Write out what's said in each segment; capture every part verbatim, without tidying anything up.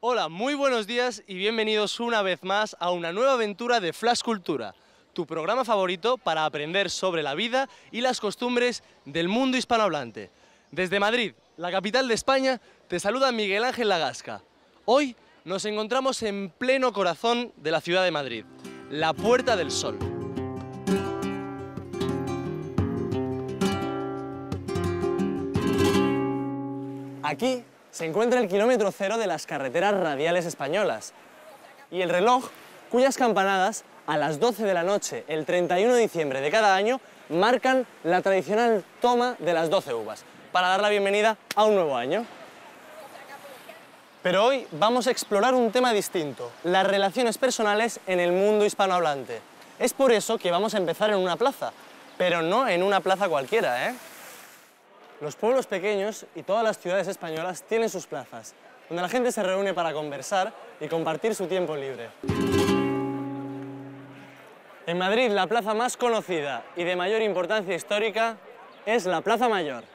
Hola, muy buenos días y bienvenidos una vez más a una nueva aventura de Flash Cultura, tu programa favorito para aprender sobre la vida y las costumbres del mundo hispanohablante. Desde Madrid, la capital de España, te saluda Miguel Ángel Lagasca. Hoy nos encontramos en pleno corazón de la ciudad de Madrid, la Puerta del Sol. Aquí se encuentra el kilómetro cero de las carreteras radiales españolas y el reloj cuyas campanadas a las doce de la noche, el treinta y uno de diciembre de cada año, marcan la tradicional toma de las doce uvas para dar la bienvenida a un nuevo año. Pero hoy vamos a explorar un tema distinto, las relaciones personales en el mundo hispanohablante. Es por eso que vamos a empezar en una plaza, pero no en una plaza cualquiera, ¿eh? Los pueblos pequeños y todas las ciudades españolas tienen sus plazas, donde la gente se reúne para conversar y compartir su tiempo libre. En Madrid, la plaza más conocida y de mayor importancia histórica es la Plaza Mayor.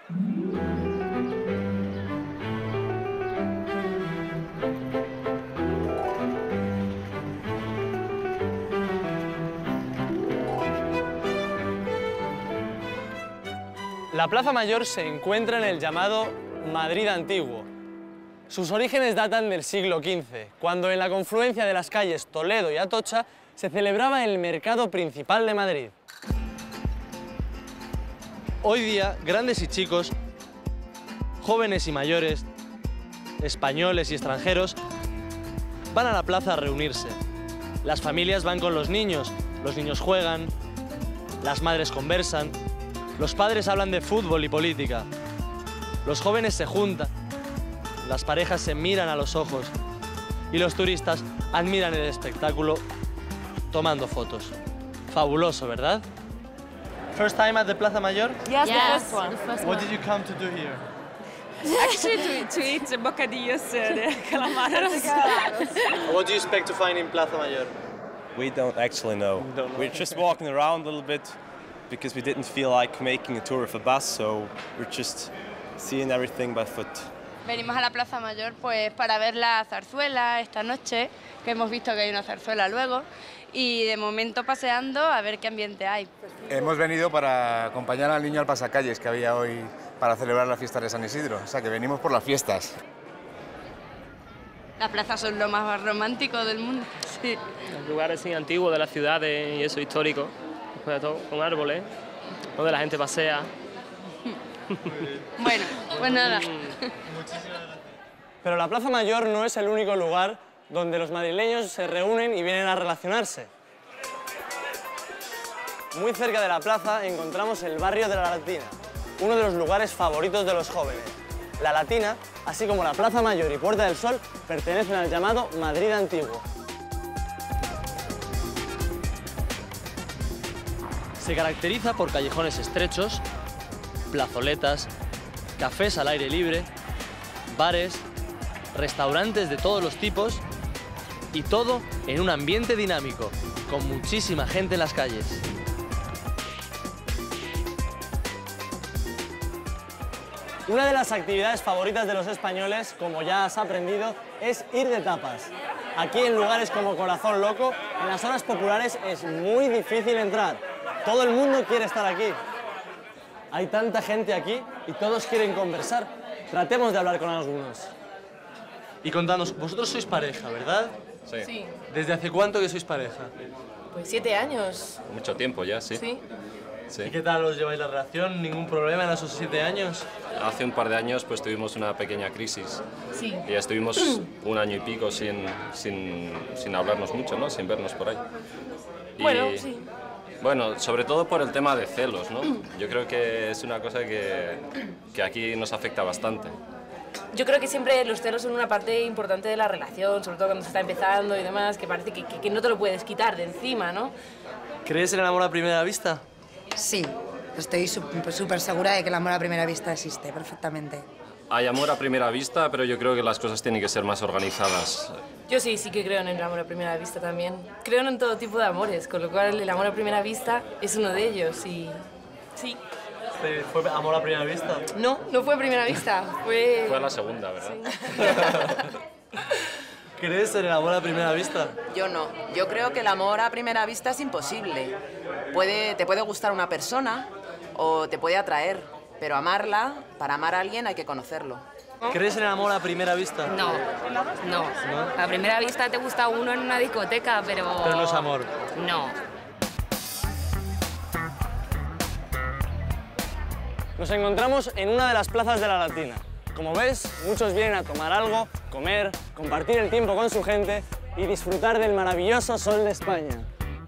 La Plaza Mayor se encuentra en el llamado Madrid Antiguo. Sus orígenes datan del siglo quince, cuando en la confluencia de las calles Toledo y Atocha se celebraba el mercado principal de Madrid. Hoy día, grandes y chicos, jóvenes y mayores, españoles y extranjeros, van a la plaza a reunirse. Las familias van con los niños, los niños juegan, las madres conversan, los padres hablan de fútbol y política, los jóvenes se juntan, las parejas se miran a los ojos y los turistas admiran el espectáculo tomando fotos. Fabuloso, ¿verdad? First time at the Plaza Mayor? Yes, Yes, the first one. the first What one. did you come to do here? Actually, to, to eat the bocadillos, uh, the calamares. What do you expect to find in Plaza Mayor? We don't actually know. Don't know. We're just walking around a little bit because we didn't feel like making a tour of a bus, so we're just seeing everything by foot. Venimos a la Plaza Mayor pues para ver la zarzuela esta noche, que hemos visto que hay una zarzuela luego, y de momento paseando a ver qué ambiente hay. Hemos venido para acompañar al niño al pasacalles que había hoy para celebrar la fiesta de San Isidro, o sea que venimos por las fiestas. Las plazas son lo más romántico del mundo. Sí. Los lugares así antiguos de las ciudades y eso histórico, después de todo, con árboles, donde la gente pasea. Bueno, pues nada. Pero la Plaza Mayor no es el único lugar donde los madrileños se reúnen y vienen a relacionarse. Muy cerca de la plaza encontramos el barrio de la Latina, uno de los lugares favoritos de los jóvenes. La Latina, así como la Plaza Mayor y Puerta del Sol, pertenecen al llamado Madrid Antiguo. Se caracteriza por callejones estrechos, plazoletas, cafés al aire libre, bares, restaurantes de todos los tipos y todo en un ambiente dinámico, con muchísima gente en las calles. Una de las actividades favoritas de los españoles, como ya has aprendido, es ir de tapas. Aquí en lugares como Corazón Loco, en las horas populares es muy difícil entrar. Todo el mundo quiere estar aquí. Hay tanta gente aquí y todos quieren conversar. Tratemos de hablar con algunos. Y contanos, vosotros sois pareja, ¿verdad? Sí. Sí, ¿Desde hace cuánto que sois pareja? pues siete años. Mucho tiempo ya, sí. Sí. Sí. ¿Y qué tal os lleváis la relación? ¿Ningún problema en esos siete años? Hace un par de años pues tuvimos una pequeña crisis Sí. y estuvimos un año y pico sin, sin, sin hablarnos mucho, ¿no? Sin vernos por ahí. Y, Bueno, sí. Bueno, sobre todo por el tema de celos, ¿no? Yo creo que es una cosa que, que aquí nos afecta bastante. Yo creo que siempre los celos son una parte importante de la relación, sobre todo cuando se está empezando y demás, que parece que, que, que no te lo puedes quitar de encima, ¿no? ¿Crees en el amor a primera vista? Sí, estoy súper segura de que el amor a primera vista existe perfectamente. Hay amor a primera vista, pero yo creo que las cosas tienen que ser más organizadas. Yo sí, sí que creo en el amor a primera vista también. Creo en todo tipo de amores, con lo cual el amor a primera vista es uno de ellos y sí. ¿Fue amor a primera vista? No, no fue a primera vista, fue... Fue a la segunda, ¿verdad? Sí. ¿Crees en el amor a primera vista? Yo no. Yo creo que el amor a primera vista es imposible. Puede, te puede gustar una persona o te puede atraer, pero amarla, para amar a alguien hay que conocerlo. ¿Crees en el amor a primera vista? No, no. A primera vista te gusta uno en una discoteca, pero... Pero no es amor. No. Nos encontramos en una de las plazas de La Latina. Como ves, muchos vienen a tomar algo, comer, compartir el tiempo con su gente y disfrutar del maravilloso sol de España.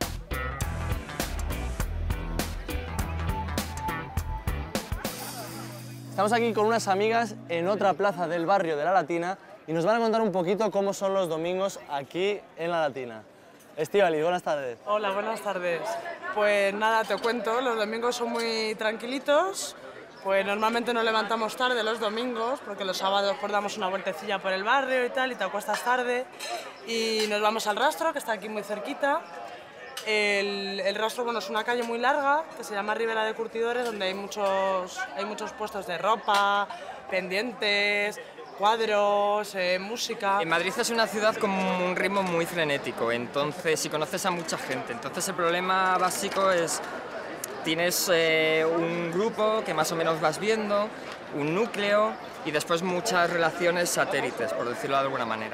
Estamos aquí con unas amigas en otra plaza del barrio de La Latina y nos van a contar un poquito cómo son los domingos aquí en La Latina. Estíbaliz, buenas tardes. Hola, buenas tardes. Pues nada, te cuento, los domingos son muy tranquilitos. Pues normalmente nos levantamos tarde los domingos, porque los sábados pues damos una vueltecilla por el barrio y tal, y te acuestas tarde. Y nos vamos al Rastro, que está aquí muy cerquita. El, el Rastro, bueno, es una calle muy larga, que se llama Ribera de Curtidores, donde hay muchos, hay muchos puestos de ropa, pendientes, cuadros, eh, música. En Madrid es una ciudad con un ritmo muy frenético, entonces, si conoces a mucha gente. Entonces el problema básico es... Tienes eh, un grupo que más o menos vas viendo, un núcleo y después muchas relaciones satélites, por decirlo de alguna manera.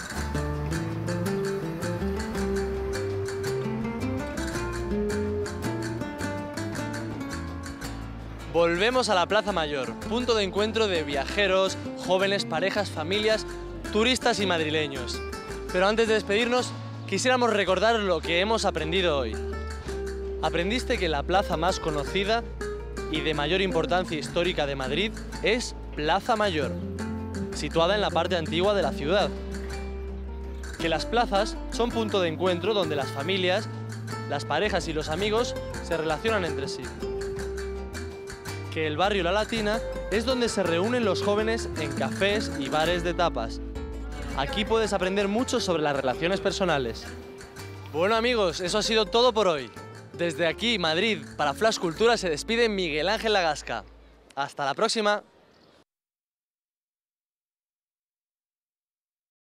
Volvemos a la Plaza Mayor, punto de encuentro de viajeros, jóvenes, parejas, familias, turistas y madrileños. Pero antes de despedirnos, quisiéramos recordar lo que hemos aprendido hoy. Aprendiste que la plaza más conocida y de mayor importancia histórica de Madrid es Plaza Mayor, situada en la parte antigua de la ciudad. Que las plazas son punto de encuentro donde las familias, las parejas y los amigos se relacionan entre sí. Que el barrio La Latina es donde se reúnen los jóvenes en cafés y bares de tapas. Aquí puedes aprender mucho sobre las relaciones personales. Bueno amigos, eso ha sido todo por hoy. Desde aquí, Madrid, para Flash Cultura se despide Miguel Ángel Lagasca. Hasta la próxima.